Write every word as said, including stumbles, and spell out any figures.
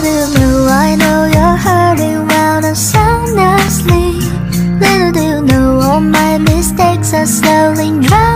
do you know, I know you're hurting well and sound asleep. Little do you know, all my mistakes are slowly drowning